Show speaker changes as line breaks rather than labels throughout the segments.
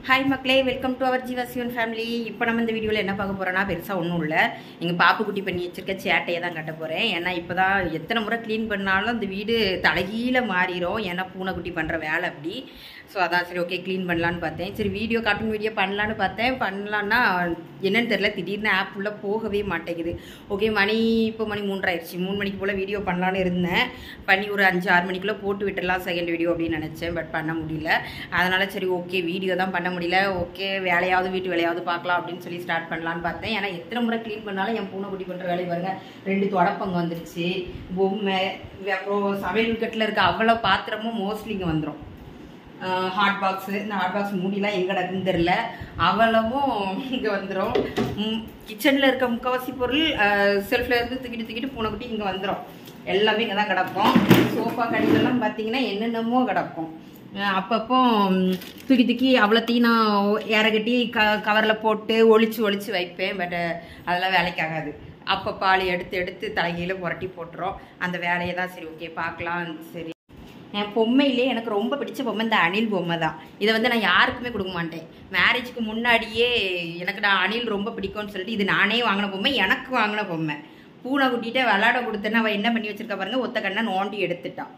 Hi மக்களே, welcome to our Jeevasivan family. இப்போ நம்ம இந்த வீடியோவில் என்ன பார்க்க போகிறோன்னா பெருசாக ஒன்றும் இல்லை. எங்கள் பாப்பு குட்டி பண்ணி வச்சுருக்க சேட்டையை தான் கட்ட போகிறேன். ஏன்னா இப்போ தான் எத்தனை முறை க்ளீன் பண்ணாலும் அந்த வீடு தலைகீழ மாறிடும். ஏன்னா பூனைக்குட்டி பண்ணுற வேலை அப்படி. ஸோ அதான் சரி ஓகே க்ளீன் பண்ணலான்னு பார்த்தேன். சரி வீடியோ கார்ட்டூன் வீடியோ பண்ணலான்னு பார்த்தேன். பண்ணலான்னா என்னன்னு தெரில, திடீர்னு ஆப் உள்ளே போகவே மாட்டேங்குது. ஓகே இப்போ மணி 3 ஆயிடுச்சு. 3 மணிக்கு போல் வீடியோ பண்ணலான்னு இருந்தேன். பண்ணி ஒரு 5-6 மணிக்குள்ளே போட்டு விட்டுடலாம் செகண்ட் வீடியோ அப்படின்னு நினச்சேன். பட் பண்ண முடியல. அதனால் சரி ஓகே வீடியோ தான் பண்ண முடியல. ஓகே வேலையாவது வீட்டு வேலையாவது பார்க்கலாம் அப்படின்னு சொல்லி ஸ்டார்ட் பண்ணலான்னு பார்த்தேன். ஏன்னா எத்தனை முறை க்ளீன் பண்ணாலும் என் பூனைக்குட்டி பண்ணுற வேலையை பாருங்கள். 2 தொடப்பங்க வந்துருச்சு, பொம்மை, அப்புறம் சமையல் கட்டில் இருக்க அவ்வளோ பாத்திரமும் மோஸ்ட்லி இங்கே வந்துடும். ஹாட் பாக்ஸு, இந்த ஹாட் பாக்ஸ் மூடிலாம் எங்கே கிடக்குன்னு தெரில, அவ்வளவும் இங்கே வந்துடும். கிச்சனில் இருக்க முக்கால்வாசி பொருள் செல்ஃபில் இருந்து தூக்கிட்டு பூனைக்குட்டி இங்கே வந்துடும். எல்லாமே இங்கே தான் கிடக்கும். சோஃபா கடிலெல்லாம் பார்த்தீங்கன்னா என்னென்னமோ கிடக்கும். அப்பப்போ தூக்கி அவ்வளோத்தையும் நான் ஏறக்கட்டி கவரில் போட்டு ஒளிச்சு வைப்பேன். பட் அதெல்லாம் வேலைக்காகாது. அப்போ பால் எடுத்து தலைகீழ புரட்டி போட்டுரும். அந்த வேலையை தான் சரி ஓகே பார்க்கலாம். சரி, என் பொம்மையிலே எனக்கு ரொம்ப பிடிச்ச பொம்மை இந்த அணில் பொம்மை தான். இதை வந்து நான் யாருக்குமே கொடுக்க மாட்டேன். மேரேஜுக்கு முன்னாடியே நான் அணில் ரொம்ப பிடிக்கும்னு சொல்லிட்டு இது நானே வாங்கின பொம்மை, எனக்கு வாங்கின பொம்மை. பூனை குட்டிகிட்ட விளாட கொடுத்தேன்னு அவள் என்ன பண்ணி வச்சிருக்கா பாருங்க, ஒத்த கண்ணை நோண்டி எடுத்துட்டான்.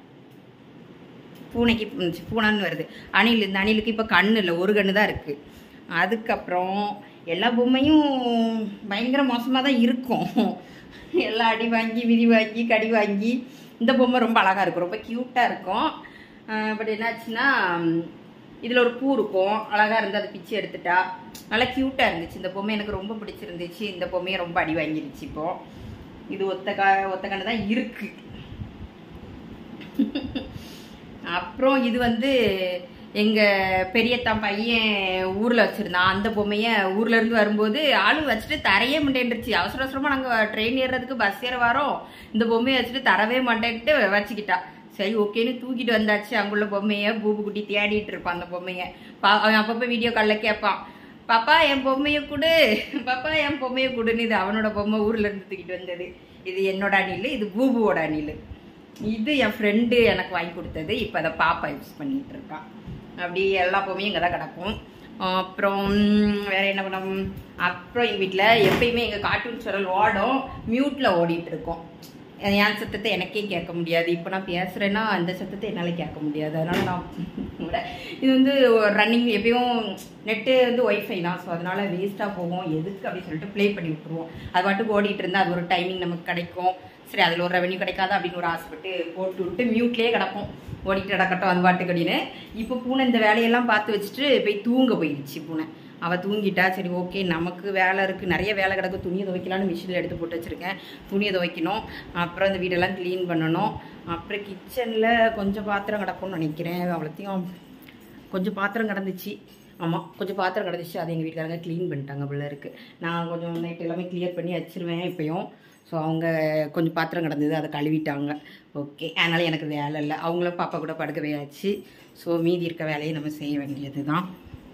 பூனைன்னு வருது. அணில், இந்த அணிலுக்கு இப்போ கண்ணு இல்லை, ஒரு கண்ணு தான் இருக்குது. அதுக்கப்புறம் எல்லா பொம்மையும் பயங்கர மோசமாக தான் இருக்கும். எல்லாம் அடி வாங்கி மிதி வாங்கி கடி வாங்கி. இந்த பொம்மை ரொம்ப அழகாக இருக்கும், ரொம்ப க்யூட்டாக இருக்கும். பட் என்னாச்சுன்னா இதில் ஒரு பூ இருக்கும், அழகாக இருந்து அதை பிச்சு எடுத்துட்டா. நல்லா க்யூட்டாக இருந்துச்சு இந்த பொம்மை, எனக்கு ரொம்ப பிடிச்சிருந்துச்சு. இந்த பொம்மையை ரொம்ப அடி வாங்கிருச்சு. இப்போது இது ஒத்த கண்ணு தான் இருக்குது. அப்புறம் இது வந்து எங்கள் பெரியத்தான் பையன் ஊரில் வச்சுருந்தான். அந்த பொம்மையை ஊர்லேருந்து வரும்போது ஆளு வச்சுட்டு தரையே மாட்டேன்ருச்சு. அவசரமாக நாங்கள் ட்ரெயின் ஏறுறதுக்கு பஸ் ஏற வரோம், இந்த பொம்மையை வச்சுட்டு தரவே மாட்டேன்ட்டு வச்சுக்கிட்டா. சரி ஓகேன்னு தூக்கிட்டு வந்தாச்சு. அங்குள்ள பொம்மையை பூபு குட்டி தேடிட்டு இருப்பான். அந்த பொம்மையை அவன் அப்பப்போ வீடியோ காலில் கேட்பான், பாப்பா என் பொம்மையை கொடு, பாப்பா என் பொம்மையை கொடுன்னு. இது அவனோட பொம்மை, ஊர்லேருந்து தூக்கிட்டு வந்தது. இது என்னோட அணில், இது பூபுவோட அணில். இது என் ஃப்ரெண்டு எனக்கு வாங்கி கொடுத்தது. இப்போ அதை பாப்பா யூஸ் பண்ணிகிட்டு இருக்கான். அப்படி எல்லா பொம்மையும் இங்கே தான் கிடக்கும். அப்புறம் வேறு என்ன பண்ணோம், அப்புறம் எங்கள் வீட்டில் எப்பயுமே எங்கள் கார்ட்டூன் சேனல் ஓடும், மியூட்டில் ஓடிட்டுருக்கோம். என் சத்தத்தை எனக்கே கேட்க முடியாது. இப்போ நான் பேசுகிறேன்னா அந்த சத்தத்தை என்னால் கேட்க முடியாது. அதனால் நான் இது வந்து ரன்னிங், எப்பயும் நெட்டு வந்து ஒய்ஃபை தான். ஸோ அதனால் வேஸ்ட்டாக போகும், எதுக்கு அப்படின்னு சொல்லிட்டு ப்ளே பண்ணி விட்ருவோம். அது பாட்டுக்கு ஓடிட்டு இருந்தால் அது ஒரு டைமிங் நமக்கு கிடைக்கும். சரி அதில் ஒரு ரெவன்யூ கிடைக்காது அப்படின்னு ஒரு ஆசைப்பட்டு போட்டு விட்டு மியூட்லேயே கிடப்போம், ஓடிட்டு கிடக்கட்டும் அது பாட்டுக்கு அப்படின்னு. இப்போ பூனை இந்த வேலையெல்லாம் பார்த்து வச்சுட்டு போய் தூங்க போயிடுச்சு பூனை. அவள் தூங்கிட்டா. சரி ஓகே நமக்கு வேலை இருக்குது, நிறைய வேலை கிடக்கு. துணியை துவைக்கலான்னு மிஷினில் எடுத்து போட்டு வச்சுருக்கேன். துணியை துவைக்கணும், அப்புறம் இந்த வீடெல்லாம் க்ளீன் பண்ணணும். அப்புறம் கிச்சனில் கொஞ்சம் பாத்திரம் கிடக்கும்னு நினைக்கிறேன். அவ்வளோத்தையும் கொஞ்சம் பாத்திரம் கிடந்துச்சு. ஆமாம் கொஞ்சம் பாத்திரம் கிடந்துச்சு. அதை எங்கள் வீட்டுக்காரங்க க்ளீன் பண்ணிட்டாங்க போல இருக்குது. நான் கொஞ்சம் நைட் எல்லாமே கிளியர் பண்ணி வச்சுருவேன் இப்போயும். ஸோ அவங்க கொஞ்சம் பாத்திரம் கிடந்தது, அதை கழுவிட்டாங்க. ஓகே அதனால் எனக்கு வேலை இல்லை. அவங்களும் பாப்பா கூட படுக்கவே ஆச்சு. ஸோ மீதி இருக்க வேலையை நம்ம செய்ய வேண்டியது தான்.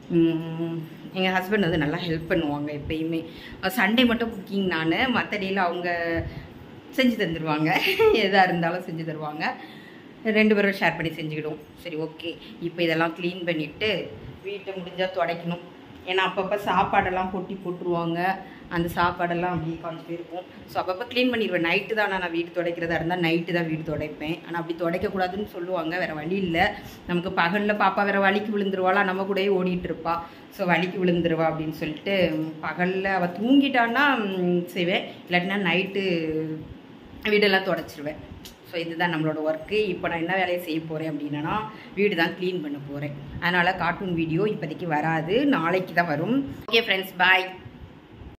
எங்கள் ஹஸ்பண்ட் வந்து நல்லா ஹெல்ப் பண்ணுவாங்க எப்பயுமே. சண்டே மட்டும் குக்கிங் நான், மற்ற டேயில் அவங்க செஞ்சு தந்துடுவாங்க. எதாக இருந்தாலும் செஞ்சு தருவாங்க. 2 பேரும் ஷேர் பண்ணி செஞ்சுக்கிடுவோம். சரி ஓகே இப்போ இதெல்லாம் க்ளீன் பண்ணிவிட்டு வீட்டை முடிஞ்சால் துடைக்கணும். ஏன்னா அப்பப்போ சாப்பாடெல்லாம் போட்டுருவாங்க, அந்த சாப்பாடெல்லாம் அப்படி கொஞ்சம் இருக்கும். ஸோ அப்பப்போ க்ளீன் பண்ணிடுவேன். நைட்டு தான் நான் வீடு துடைக்கிறதா இருந்தால் நைட்டு தான் வீடு துடைப்பேன். ஆனால் அப்படி துடைக்கக்கூடாதுன்னு சொல்லுவாங்க, வேறு வழி இல்லை. நமக்கு பகலில் பாப்பா வேறு வலிக்கு விழுந்துருவாளா, நம்ம கூடயே ஓடிட்டு இருப்பா. ஸோ வலிக்கு விழுந்துருவா அப்படின்னு சொல்லிட்டு பகலில் அவள் தூங்கிட்டான்னா செய்வேன், இல்லாட்டினா நைட்டு வீடெல்லாம் துடைச்சிருவேன். ஸோ இதுதான் நம்மளோட ஒர்க்கு. இப்போ நான் என்ன வேலையை செய்ய போகிறேன் அப்படின்னா வீடு தான் க்ளீன் பண்ண போகிறேன். அதனால் கார்ட்டூன் வீடியோ இப்போதைக்கு வராது, நாளைக்கு தான் வரும். ஓகே ஃப்ரெண்ட்ஸ், பாய்.